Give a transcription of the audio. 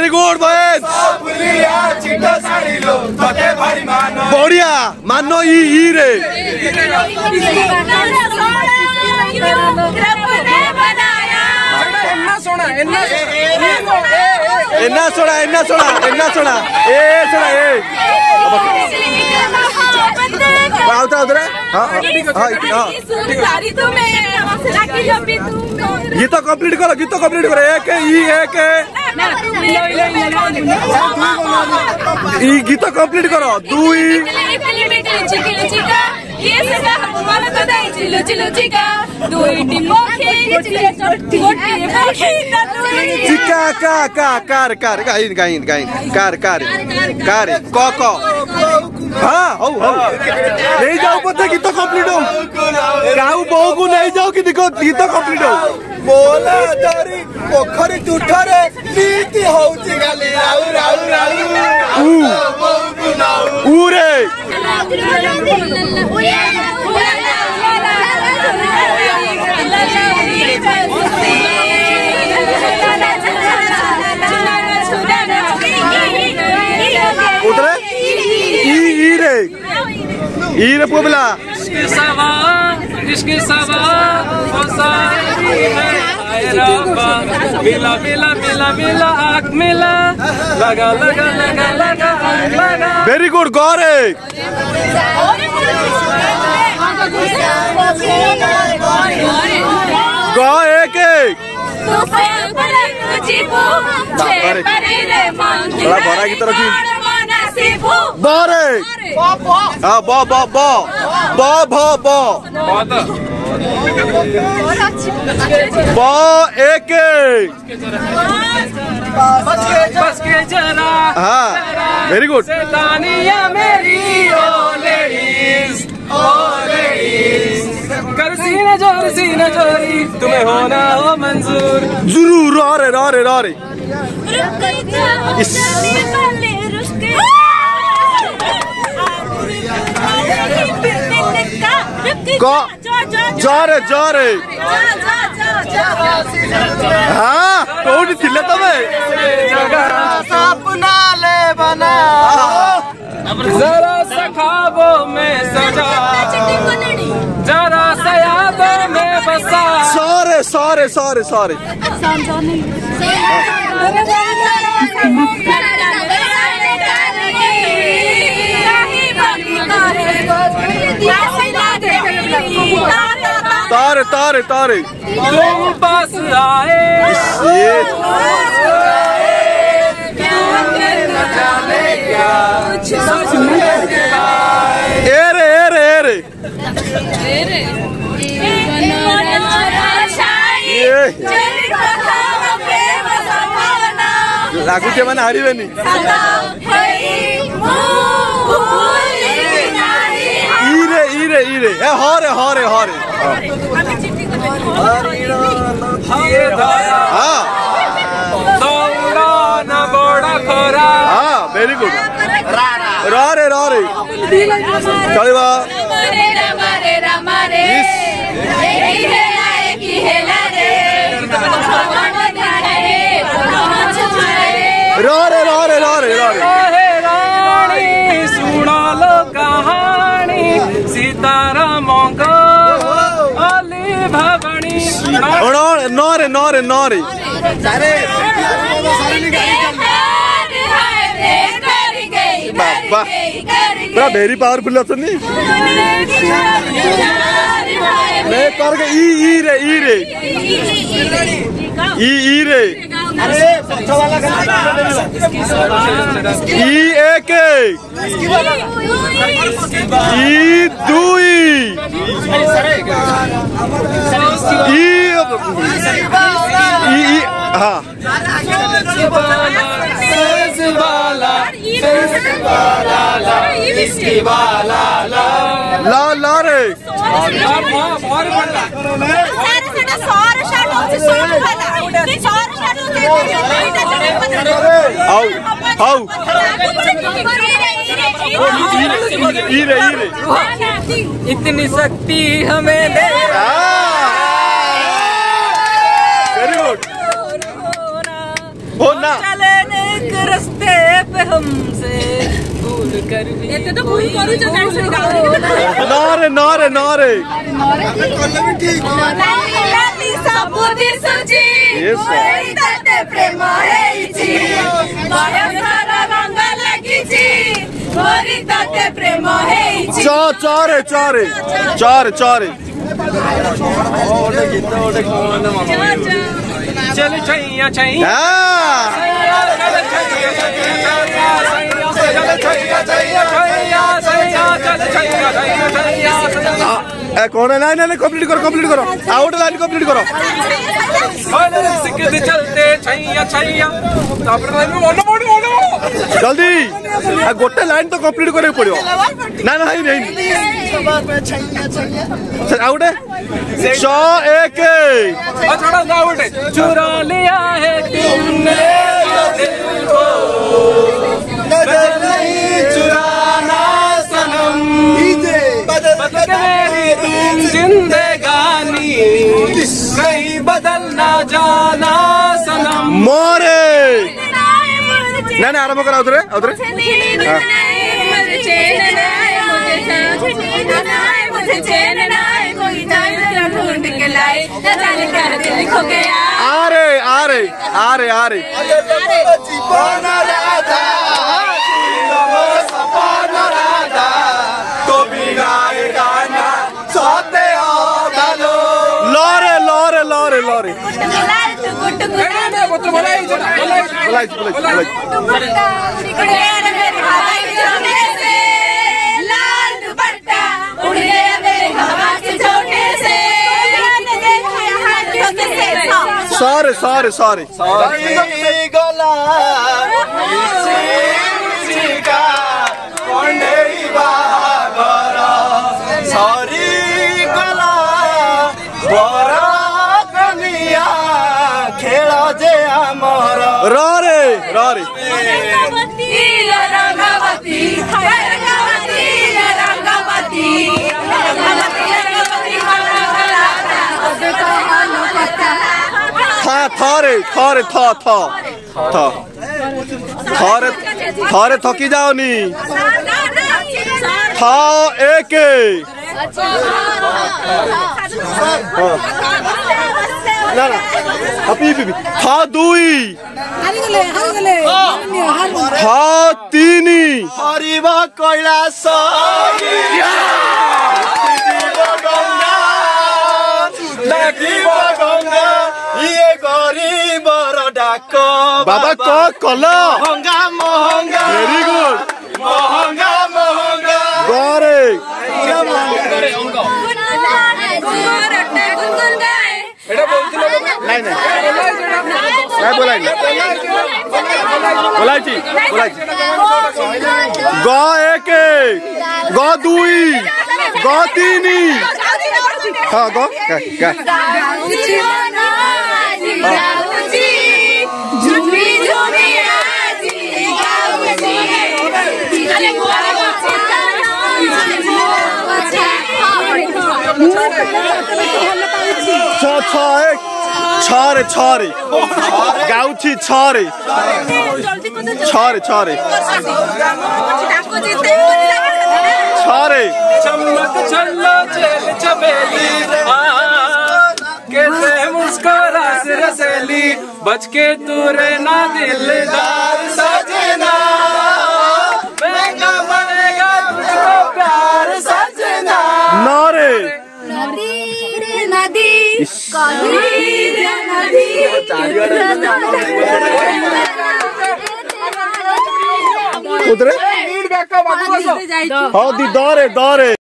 good boys बढ़िया मानो ई रे इन्ना सोना ए सोना ए उतरा गीत कंप्लीट करो एक गीत कंप्लीट करो दुई हाँ नहीं जाओ पता गीत कंप्लीट हो गाँव बहु को नहीं जाओ कि देखो गीत कंप्लीट हो बोला तारी पोखरी तुठरे नीति होउची गाली राउ राउ राउ उरे उतरे ई रे पुबला इसके सवार मिला मिला मिला मिला आँख मिला लगा लगा लगा लगा लगा वेरी गुड गौरे गौ एक बड़ा बड़ा की तरफ बारे हाँ बो एक बस के जरा हाँ वेरी गुड कर सीना जोरी तुम्हें होना हो मंजूर जरूर रे जा रे हाँ कौन थिले तमे सपना ले बना जरा सा ख्वाबों में सजा जरा सा यादों में बसा सारे तारे तुम पास आए लागू मैंने हारिबेनी इरे हरे हाँ हाँ वेरी गुड रे चलिबा सुना लो कहानी सीताराम को अली भवनी नौरे पूरा वेरी पावरफुल अछनी मैं करके ई रे एक दुई हाँ ला रे इतनी शक्ति हमें दे वेरी गुड होना चले एक रास्ते पे हमसे भूल कर भी एते तो भूल करू जो कैसे नारे नारे नारे लाली सबुदी सुची ओई ताते प्रेम हेइची माया सारा रंग लागिची ओई ताते प्रेम हेइची चारे चारे चारे चारे चल छैया छैया कौन है लाइन कंप्लीट करो आउट लाइन कंप्लीट करो चलते छैया छैया जल्दी गोटे लाइन तो कंप्लीट करे पड़ो ना नहीं आउट है 101 चुरा लिया है तुमने दिल को नहीं चुराना सनम बदल मेरी तुम जिंदगानी कहीं बदल ना जाना सनम मोरे ना आरंभ करा उधरे आरे लॉरे sorry Rory थारे थकी जाओनी था एक ना था दुई था तीनी हरिबा कैलाश बाबा कल महंगा वेरी गुड महंगा गरे ग एक ग दुई ग तीनी हाँ ग छारे गाउची छारे चमक छल्लो चल चमेली कहते मुस्कुरा से रसेली बच के तू रहना दिलदार सजना महंगा पड़ेगा तुझको प्यार सजना नारे नदी उधरे हाँ दी दौरे